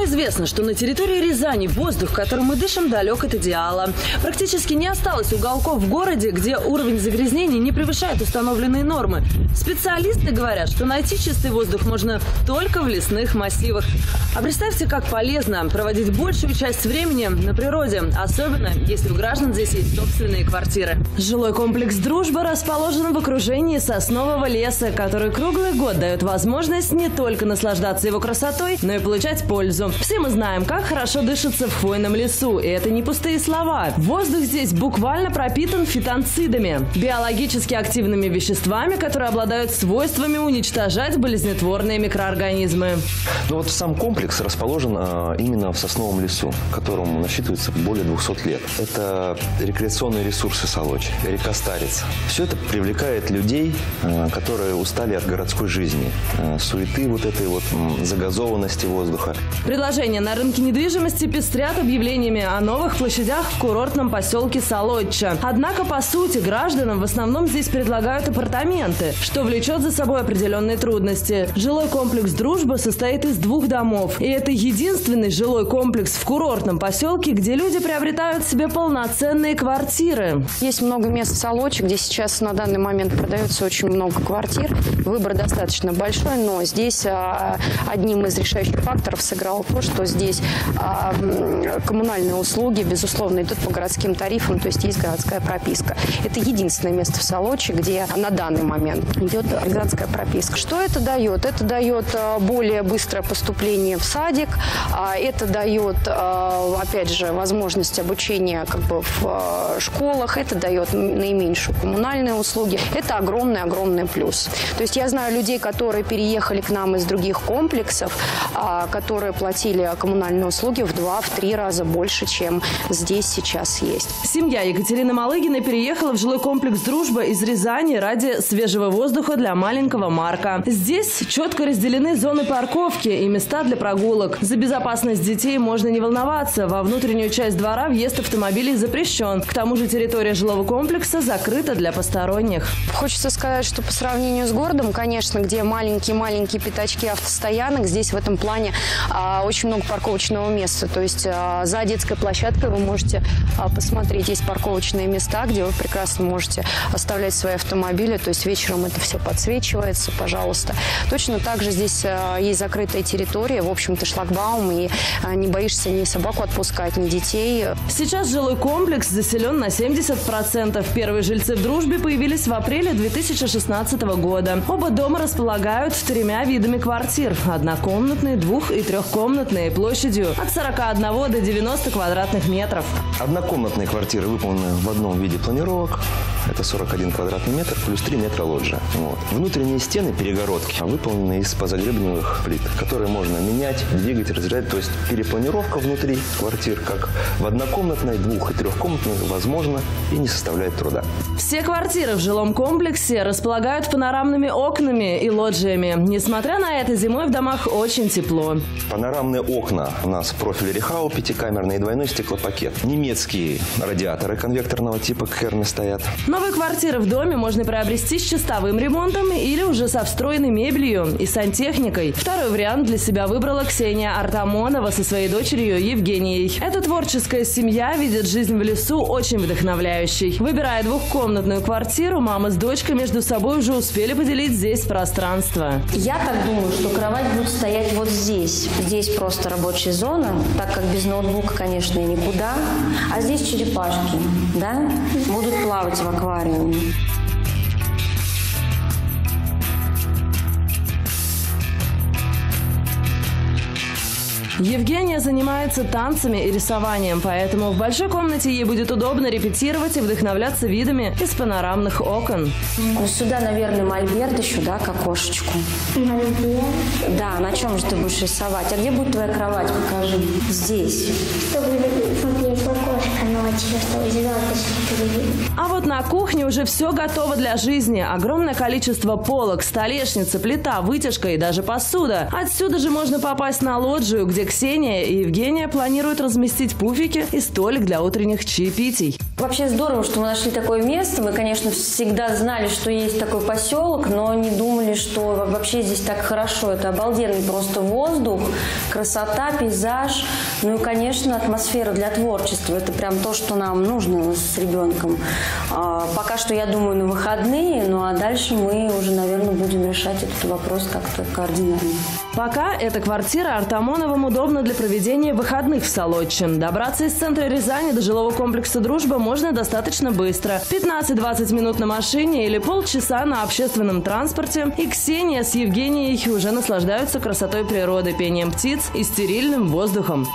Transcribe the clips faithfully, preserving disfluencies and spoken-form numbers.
известно, что на территории Рязани воздух, которым мы дышим, далек от идеала. Практически не осталось уголков в городе, где уровень загрязнений не превышает установленные нормы. Специалисты говорят, что найти чистый воздух можно только в лесных массивах. А представьте, как полезно проводить большую часть времени на природе, особенно если у граждан здесь есть собственные квартиры. Жилой комплекс «Дружба» расположен в окружении соснового леса, который круглый год дает возможность не только наслаждаться его красотой, но и получать пользу. Все мы знаем, как хорошо дышится в хвойном лесу, и это не пустые слова. Воздух здесь буквально пропитан фитонцидами, биологически активными веществами, которые обладают свойствами уничтожать болезнетворные микроорганизмы. Ну вот сам комплекс расположен а, именно в сосновом лесу, которому насчитывается более двухсот лет. Это рекреационные ресурсы Солочи, река Старица. Все это привлекает людей, а, которые устали от городской жизни, а, суеты вот этой вот м, загазованности воздуха. Предложения на рынке недвижимости пестрят объявлениями о новых площадях в курортном поселке Солоча. Однако, по сути, гражданам в основном здесь предлагают апартаменты, что влечет за собой определенные трудности. Жилой комплекс «Дружба» состоит из двух домов. И это единственный жилой комплекс в курортном поселке, где люди приобретают себе полноценные квартиры. Есть много мест в Солочи, где сейчас на данный момент продается очень много квартир. Выбор достаточно большой, но здесь а, одним из решающих факторов сыграло то, что здесь а, коммунальные услуги, безусловно, идут по городским тарифам, то есть есть городская прописка. Это единственное место в Солочи, где на данный момент идет городская прописка. Что это дает? Это дает более быстрое поступление в садик, это дает, опять же, возможность обучения как бы в школах, это дает наименьшую коммунальные услуги. Это огромный-огромный плюс. То есть я знаю людей, которые переехали к нам из других комплексов, которые платили коммунальные услуги в два-три раза больше, чем здесь сейчас есть. Семья Екатерины Малыгиной переехала в жилой комплекс «Дружба» из Рязани ради свежего воздуха для маленького Марка. Здесь четко разделены зоны парковки и места для прогулок. За безопасность детей можно не волноваться. Во внутреннюю часть двора въезд автомобилей запрещен. К тому же территория жилого комплекса закрыта для посторонних. Хочется сказать, что по сравнению с городом, конечно, где маленькие-маленькие пятачки автостоянок, здесь в этом плане а, очень много парковочного места. То есть а, за детской площадкой вы можете а, посмотреть. Есть парковочные места, где вы прекрасно можете оставлять свои автомобили. То есть вечером это все подсвечивается, пожалуйста. Точно так же здесь а, есть закрытая территория, в общем-то шлагбаум, и а, не боишься ни собаку отпускать, ни детей. Сейчас жилой комплекс заселен на семьдесят процентов. Первые жильцы в «Дружбе» появились в апреле две тысячи шестнадцатого года. Оба дома располагают тремя видами квартир. Однокомнатные, двух- и трехкомнатные, площадью от сорока одного до девяноста квадратных метров. Однокомнатные квартиры выполнены в одном виде планировок. Это сорок один квадратный метр плюс три метра лоджия. Вот. Внутренние стены, перегородки, выполнены из позагребневых плит, которые можно менять, двигать, разряжать. То есть перепланировка внутри квартир, как в однокомнатной, двух- и трехкомнатной, возможно и не составляет труда. Все квартиры в жилом комплексе располагают панорамными окнами и лоджиями. Несмотря на это, зимой в домах очень тепло. Панорамные окна у нас профиль Рехау, пятикамерный и двойной стеклопакет. Немецкие радиаторы конвекторного типа Керны стоят. Новые квартиры в доме можно приобрести с чистовым ремонтом или уже со встроенной мебелью и сантехникой. Второй вариант для себя выбрала Ксения Артамонова со своей дочерью Евгенией. Эта творческая семья видит жизнь в лесу очень вдохновляющей. Выбирая двухкомнатную квартиру, мама с дочкой между собой уже успели поделить здесь пространство. Я так думаю, что кровать будет стоять вот здесь. Здесь просто рабочая зона, так как без ноутбука, конечно, никуда. А здесь черепашки, да, будут плавать в аквариуме. Евгения занимается танцами и рисованием, поэтому в большой комнате ей будет удобно репетировать и вдохновляться видами из панорамных окон. Ну, сюда, наверное, мольберт еще, да, к окошечку. Мольберт? Да, на чем же ты будешь рисовать? А где будет твоя кровать? Покажи. Здесь. Чтобы смотреть в окошко ночью, чтобы звездочки видеть. А вот на кухне уже все готово для жизни. Огромное количество полок, столешница, плита, вытяжка и даже посуда. Отсюда же можно попасть на лоджию, где Ксения и Евгения планируют разместить пуфики и столик для утренних чаепитий. Вообще здорово, что мы нашли такое место. Мы, конечно, всегда знали, что есть такой поселок, но не думали, что вообще здесь так хорошо. Это обалденный просто воздух, красота, пейзаж. Ну и, конечно, атмосфера для творчества. Это прям то, что нам нужно с ребенком. А, пока что, я думаю, на выходные, ну а дальше мы уже, наверное, будем решать этот вопрос как-то кардинально. Пока эта квартира Артамоновым удобна для проведения выходных в Солодче. Добраться из центра Рязани до жилого комплекса «Дружба» можно достаточно быстро. пятнадцать-двадцать минут на машине или полчаса на общественном транспорте. И Ксения с Евгенией уже наслаждаются красотой природы, пением птиц и стерильным воздухом.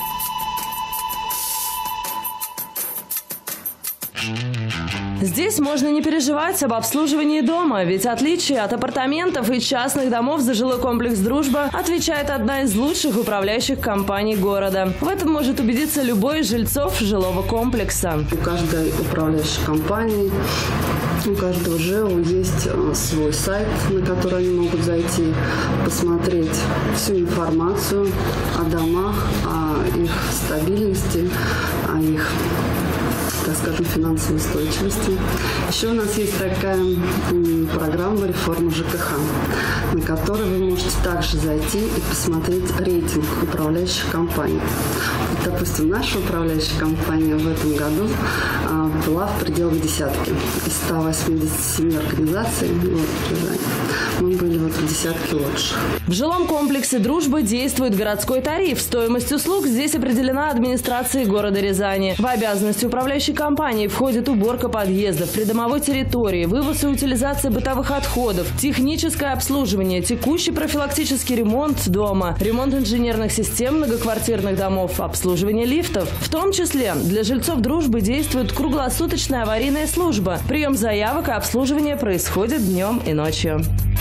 Здесь можно не переживать об обслуживании дома, ведь отличие от апартаментов и частных домов за жилой комплекс «Дружба» отвечает одна из лучших управляющих компаний города. В этом может убедиться любой из жильцов жилого комплекса. У каждой управляющей компании, у каждого ЖЭО есть свой сайт, на который они могут зайти, посмотреть всю информацию о домах, о их стабильности, о их, так скажем, финансовой устойчивости. Еще у нас есть такая программа реформы ЖКХ, на которой вы можете также зайти и посмотреть рейтинг управляющих компаний. Вот, допустим, наша управляющая компания в этом году а, была в пределах десятки. Из ста восьмидесяти семи организаций вот, мы были вот в десятке лучших. В жилом комплексе «Дружба» действует городской тариф. Стоимость услуг здесь определена администрацией города Рязани. В обязанности управляющей компании входит уборка подъездов, придомовой территории, вывоз и утилизация бытовых отходов, техническое обслуживание, текущий профилактический ремонт дома, ремонт инженерных систем многоквартирных домов, обслуживание лифтов. В том числе для жильцов «Дружбы» действует круглосуточная аварийная служба. Прием заявок и обслуживание происходит днем и ночью.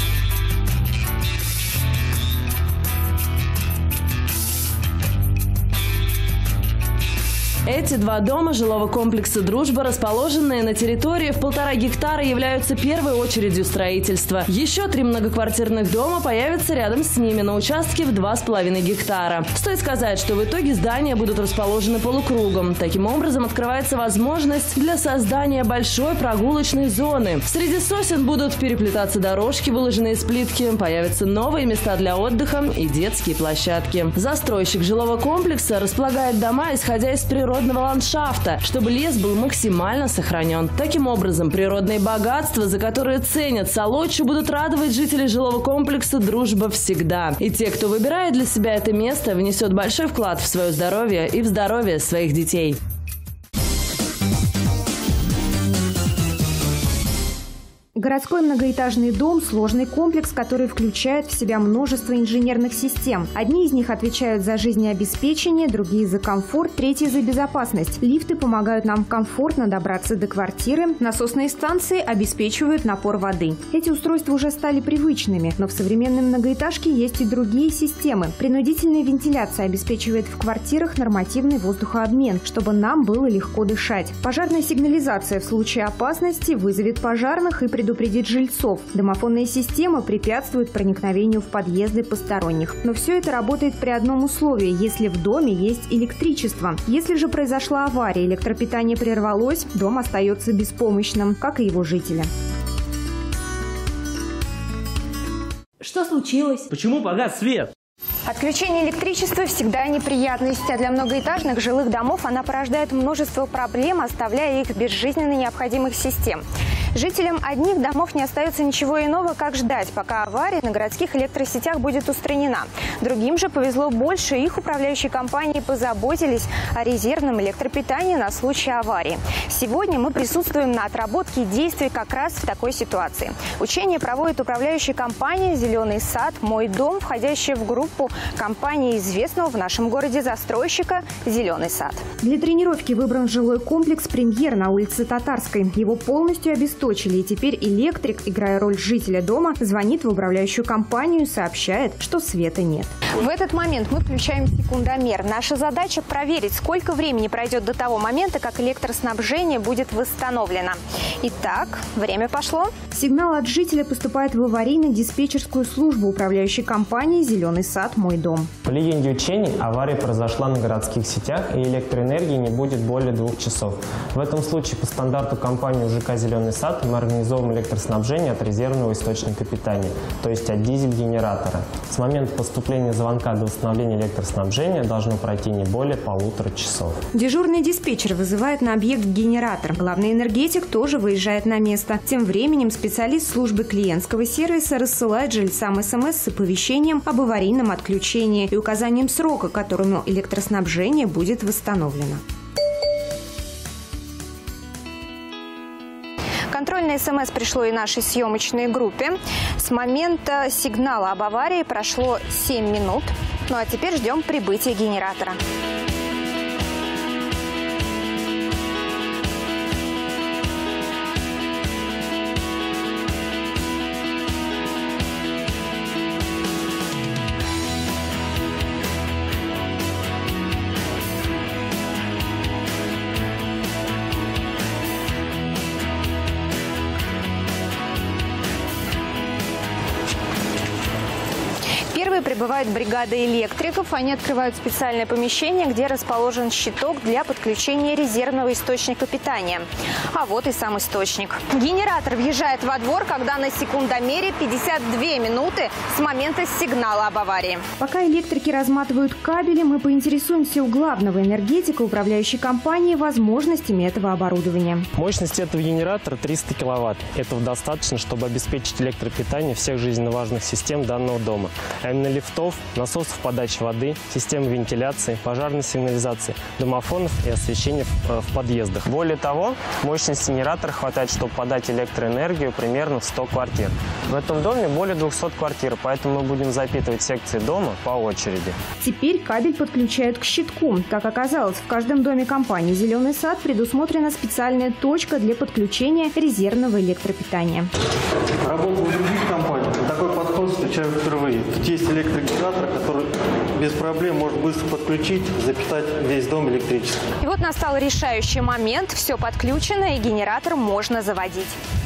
Эти два дома жилого комплекса «Дружба», расположенные на территории в полтора гектара, являются первой очередью строительства. Еще три многоквартирных дома появятся рядом с ними на участке в два с половиной гектара. Стоит сказать, что в итоге здания будут расположены полукругом. Таким образом, открывается возможность для создания большой прогулочной зоны. Среди сосен будут переплетаться дорожки, выложенные из плитки, появятся новые места для отдыха и детские площадки. Застройщик жилого комплекса располагает дома, исходя из природы ландшафта, чтобы лес был максимально сохранен. Таким образом, природные богатства, за которые ценят Солодчу, будут радовать жителей жилого комплекса «Дружба» всегда. И те, кто выбирает для себя это место, внесет большой вклад в свое здоровье и в здоровье своих детей. Городской многоэтажный дом – сложный комплекс, который включает в себя множество инженерных систем. Одни из них отвечают за жизнеобеспечение, другие – за комфорт, третьи – за безопасность. Лифты помогают нам комфортно добраться до квартиры, насосные станции обеспечивают напор воды. Эти устройства уже стали привычными, но в современной многоэтажке есть и другие системы. Принудительная вентиляция обеспечивает в квартирах нормативный воздухообмен, чтобы нам было легко дышать. Пожарная сигнализация в случае опасности вызовет пожарных и предупредит предупредить жильцов. Домофонная система препятствует проникновению в подъезды посторонних. Но все это работает при одном условии, если в доме есть электричество. Если же произошла авария, электропитание прервалось, дом остается беспомощным, как и его жители. Что случилось? Почему погас свет? Отключение электричества всегда неприятность, а для многоэтажных жилых домов она порождает множество проблем, оставляя их без жизненно необходимых систем. Жителям одних домов не остается ничего иного, как ждать, пока авария на городских электросетях будет устранена. Другим же повезло больше, их управляющие компании позаботились о резервном электропитании на случай аварии. Сегодня мы присутствуем на отработке действий как раз в такой ситуации. Учение проводит управляющая компания «Зеленый сад. Мой дом», входящая в группу компании известного в нашем городе застройщика «Зеленый сад». Для тренировки выбран жилой комплекс «Премьер» на улице Татарской. Его полностью обесточено обесточили, и теперь электрик, играя роль жителя дома, звонит в управляющую компанию и сообщает, что света нет. В этот момент мы включаем секундомер. Наша задача – проверить, сколько времени пройдет до того момента, как электроснабжение будет восстановлено. Итак, время пошло. Сигнал от жителя поступает в аварийно-диспетчерскую службу управляющей компании «Зеленый сад. Мой дом». По легенде учений, авария произошла на городских сетях, и электроэнергии не будет более двух часов. В этом случае по стандарту компании УЖК «Зеленый сад» мы организовываем электроснабжение от резервного источника питания, то есть от дизель-генератора. С момента поступления звонка до восстановления электроснабжения должно пройти не более полутора часов. Дежурный диспетчер вызывает на объект генератор. Главный энергетик тоже выезжает на место. Тем временем специалист службы клиентского сервиса рассылает жильцам СМС с оповещением об аварийном отключении и указанием срока, к которому электроснабжение будет восстановлено. Контрольное СМС пришло и нашей съемочной группе. С момента сигнала об аварии прошло семь минут. Ну а теперь ждем прибытия генератора. Первые прибывает бригада электриков. Они открывают специальное помещение, где расположен щиток для подключения резервного источника питания. А вот и сам источник. Генератор въезжает во двор, когда на секундомере пятьдесят две минуты с момента сигнала об аварии. Пока электрики разматывают кабели, мы поинтересуемся у главного энергетика управляющей компании возможностями этого оборудования. Мощность этого генератора триста киловатт. Этого достаточно, чтобы обеспечить электропитание всех жизненно важных систем данного дома. А именно лифтов, насосов подачи воды, системы вентиляции, пожарной сигнализации, домофонов и освещения в, в подъездах. Более того, мощность генератора хватает, чтобы подать электроэнергию примерно в сто квартир. В этом доме более двухсот квартир, поэтому мы будем запитывать секции дома по очереди. Теперь кабель подключают к щитку. Как оказалось, в каждом доме компании «Зеленый сад» предусмотрена специальная точка для подключения резервного электропитания. Работал в других компаниях. Такой подход встречаю впервые. Тут есть электрогенератор, который без проблем может быстро подключить, запитать весь дом электричеством. И вот настал решающий момент. Все подключено, и генератор можно заводить.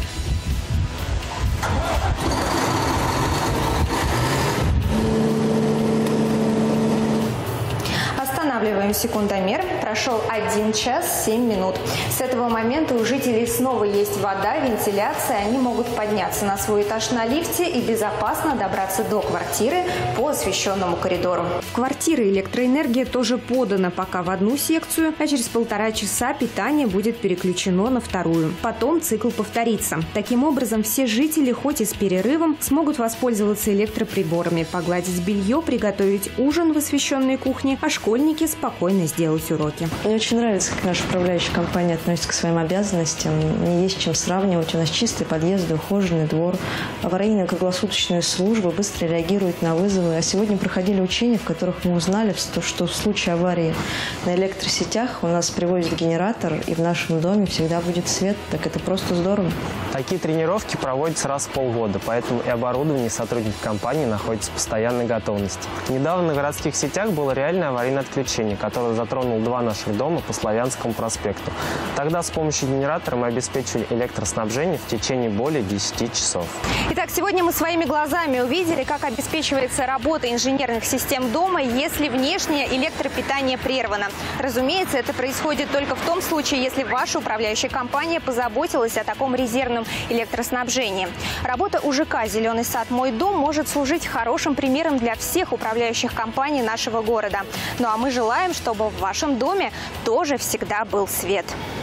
Останавливаем секундомер. Прошел один час семь минут. С этого момента у жителей снова есть вода, вентиляция. Они могут подняться на свой этаж на лифте и безопасно добраться до квартиры по освещенному коридору. В квартиры электроэнергия тоже подана пока в одну секцию, а через полтора часа питание будет переключено на вторую. Потом цикл повторится. Таким образом, все жители, хоть и с перерывом, смогут воспользоваться электроприборами, погладить белье, приготовить ужин в освещенной кухне, а школьники спокойно сделать уроки. Мне очень нравится, как наша управляющая компания относится к своим обязанностям. Не есть чем сравнивать. У нас чистые подъезды, ухоженный двор. Аварийная круглосуточная служба быстро реагирует на вызовы. А сегодня проходили учения, в которых мы узнали, что в случае аварии на электросетях у нас привозят генератор, и в нашем доме всегда будет свет. Так это просто здорово. Такие тренировки проводятся раз в полгода, поэтому и оборудование, и сотрудники компании находятся в постоянной готовности. Недавно на городских сетях было реальное аварийное отключение, которое затронуло два наших дома по Славянскому проспекту. Тогда с помощью генератора мы обеспечили электроснабжение в течение более десяти часов. Итак, сегодня мы своими глазами увидели, как обеспечивается работа инженерных систем дома, если внешнее электропитание прервано. Разумеется, это происходит только в том случае, если ваша управляющая компания позаботилась о таком резервном электроснабжении. Работа УЖК «Зеленый сад. Мой дом» может служить хорошим примером для всех управляющих компаний нашего города. Ну а мы желаем, чтобы в вашем доме тоже всегда был свет.